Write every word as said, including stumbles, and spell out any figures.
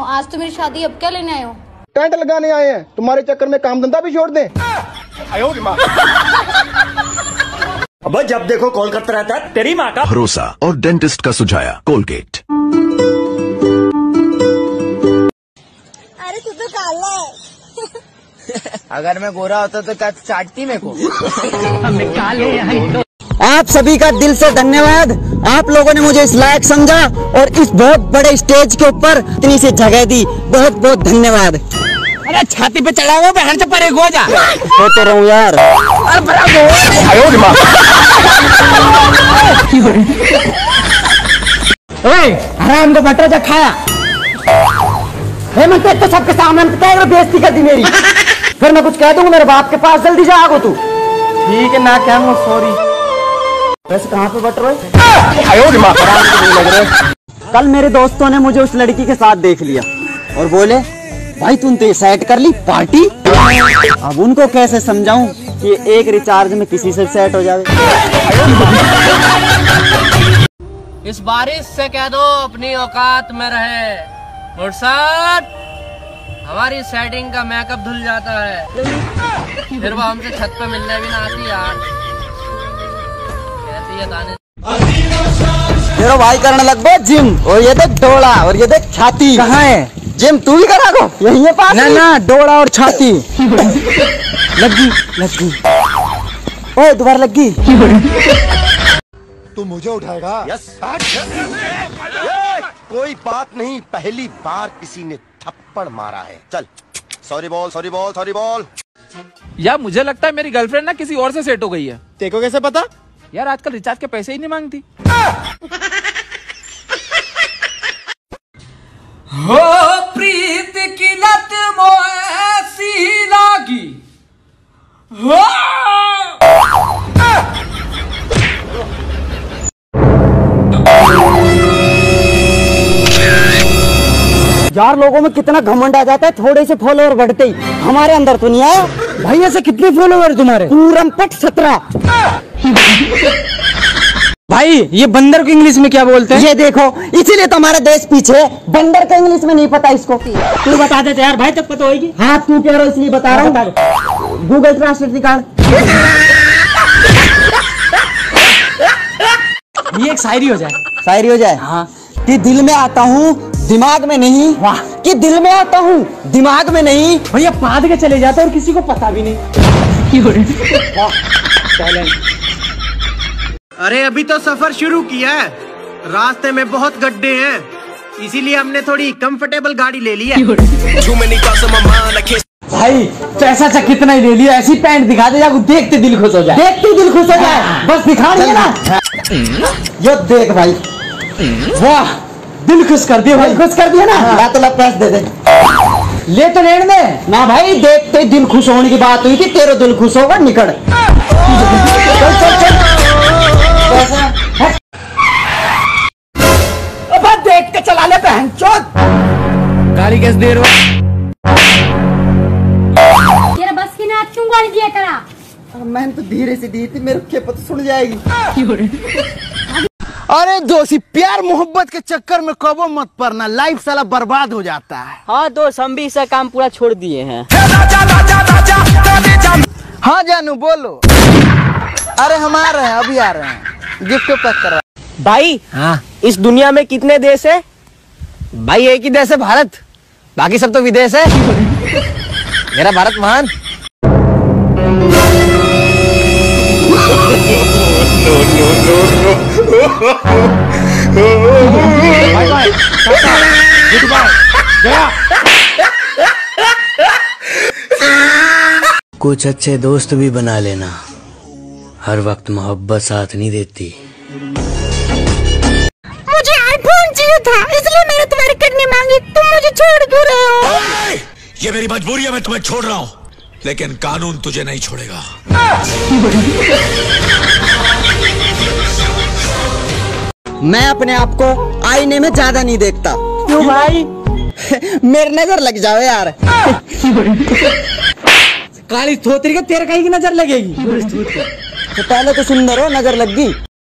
आज तो मेरी शादी, अब क्या लेने आए हो? टेंट लगाने आए हैं, तुम्हारे चक्कर में काम धंधा भी छोड़ दें। अब जब देखो कॉल करता रहता है तेरी माँ का भरोसा और डेंटिस्ट का सुझाया कोलगेट। अरे तू तो काला है। अगर मैं गोरा होता तो क्या चाटती मेरे को? हमें काले हैं। आप सभी का दिल से धन्यवाद। आप लोगों ने मुझे इस लायक समझा और इस बहुत बड़े स्टेज के ऊपर इतनी सी जगह दी। बहुत बहुत धन्यवाद। अरे छाती पे चढ़ा हुआ बहन से परे हो जा। तो तो रहूं यार। हराम को बटर जा खाया। हेमंत तो सबके सामने बेइज्जती कर दी मेरी। फिर मैं कुछ कह दूंगा मेरे बाप के पास, जल्दी जा आगो तू। ठीक है ना, क्या सॉरी। वैसे कहाँ पे बट रहे? कल मेरे दोस्तों ने मुझे उस लड़की के साथ देख लिया और बोले भाई तूने तो सेट कर ली पार्टी। अब उनको कैसे समझाऊं कि एक रिचार्ज में किसी से सेट हो जाए। इस बारिश से कह दो अपनी औकात में रहे। मुर्शद, हमारी सेटिंग का मेकअप धुल जाता है, फिर वो हमसे छत पे मिलने भी ना आती यार। कैसी है ताने। तेरा भाई करने लग गो जिम, और ये देख डोला और ये देख छाती। कहाँ है जिम? तू भी करा को यही है पास। ना ना, डोला और छाती। लगी लगी। ओए दोबारा लगी। तू मुझे उठाएगा? यस। कोई बात नहीं, पहली बार किसी ने थप्पड़ मारा है। चल सॉरी बोल, सॉरी बोल, सॉरी बोल। यार मुझे लगता है मेरी गर्लफ्रेंड ना किसी और से सेट हो गई है। तेको कैसे पता? यार आजकल रिचार्ज के पैसे ही नहीं मांगती। हो प्रीत की लत मोसी लागी हो। यार लोगों में कितना घमंड आ जाता है थोड़े से फॉलोअर बढ़ते ही। हमारे अंदर तो नहीं आया भाई। ऐसे कितने फॉलोअर तुम्हारे? पूरम पट सत्रह। भाई ये बंदर को इंग्लिश में क्या बोलते हैं? ये देखो, इसीलिए तो हमारा देश पीछे। बंदर का इंग्लिश में नहीं पता इसको। तू बता देते यार, भाई तक पता होगी। हाँ तू कह रहा इसलिए बता रहा हूँ। गूगल ट्रांसलेट निकाल। ये एक शायरी हो जाए। शायरी हो जाए? हाँ। कि दिल में आता हूँ दिमाग में नहीं। वाह। कि दिल में आता हूँ दिमाग में नहीं। भैया पाद के चले जाते और किसी को पता भी नहीं। अरे अभी तो सफर शुरू किया है, रास्ते में बहुत गड्ढे हैं, इसीलिए हमने थोड़ी कंफर्टेबल गाड़ी ले ली है। भाई पैसा चा कितना ही ले लिया, ऐसी पैंट दिखा दे जाको देखते दिल खुश हो जाए। देखते दिल खुश हो जाए, बस दिखा रही है ना। यो देख भाई, वाह दिल खुश कर दिया भाई। खुश कर दिया ना। ला तो ला पैसे दे दे। ले तो लेने दे ना भाई, देखते ही दिल खुश होने की बात हुई थी, तेरा दिल खुश होगा निकल। चल चल चल। अब देख के चला ले बहन चोद। गाड़ी कैसे दे रहे हो? तेरा बस की ना, क्यों गाड़ी दिया करा? मैंने तो धीरे से दी थी, मेरे खेपत सुन जाएगी। अरे दोषी, प्यार मोहब्बत के चक्कर में कबो मत पड़ना, लाइफ साला बर्बाद हो जाता है। हाँ दोस्त, हम भी इसका काम पूरा छोड़ दिए हैं। हाँ जानू बोलो। अरे हम आ रहे हैं, अभी आ रहे हैं, गिफ्ट पैक करवा। भाई हाँ, इस दुनिया में कितने देश है? भाई एक ही देश है, भारत, बाकी सब तो विदेश है। मेरा भारत महान। कुछ अच्छे दोस्त भी बना लेना, हर वक्त मोहब्बत साथ नहीं देती। मुझे आईफोन चाहिए था, इसलिए मैंने तुम्हारी किडनी मांगी, तुम मुझे छोड़ क्यों रहे हो? ये मेरी मजबूरी है, मैं तुम्हें छोड़ रहा हूँ, लेकिन कानून तुझे नहीं छोड़ेगा। मैं अपने आप को आईने में ज्यादा नहीं देखता। क्यों भाई? मेरी नजर लग जाए यार। काली थोतरी का तेरे कहीं की नजर लगेगी। तो पहले तो सुंदर हो, नजर लग गई।